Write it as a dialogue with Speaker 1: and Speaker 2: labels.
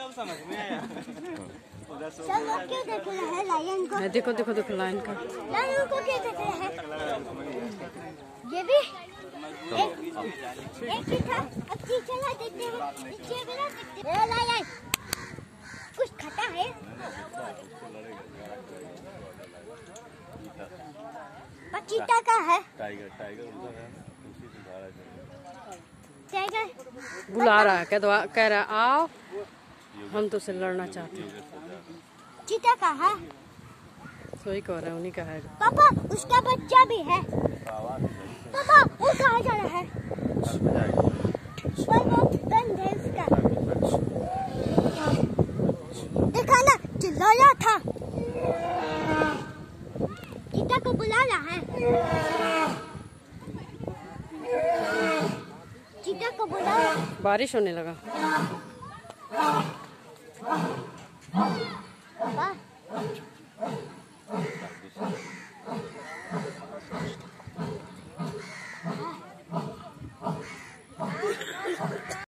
Speaker 1: सब समझ में आया।
Speaker 2: सब लोग क्यों देख रहे हैं लायन को?
Speaker 3: देखो देखो देखो लायन को
Speaker 2: क्यों देख रहे हैं? ये भी एक ही था। अब चला देखते हैं, पीछे भी ना देखते हैं। लायन कुछ खाता है। चीता का है।
Speaker 1: टाइगर
Speaker 3: बुला रहा है, कह रहा आओ, हम तो से लड़ना चाहते हैं।
Speaker 2: चीता का है।
Speaker 3: सोई कह रहा है, उन्हीं का है।
Speaker 2: पापा उसका बच्चा भी है। पापा वो कहाँ जा रहा है? वो बंद है उसका। देखा ना, चिल्लाया था। चीता को बुला रहा है। चीता को बुला।
Speaker 3: बारिश होने लगा।
Speaker 2: पापा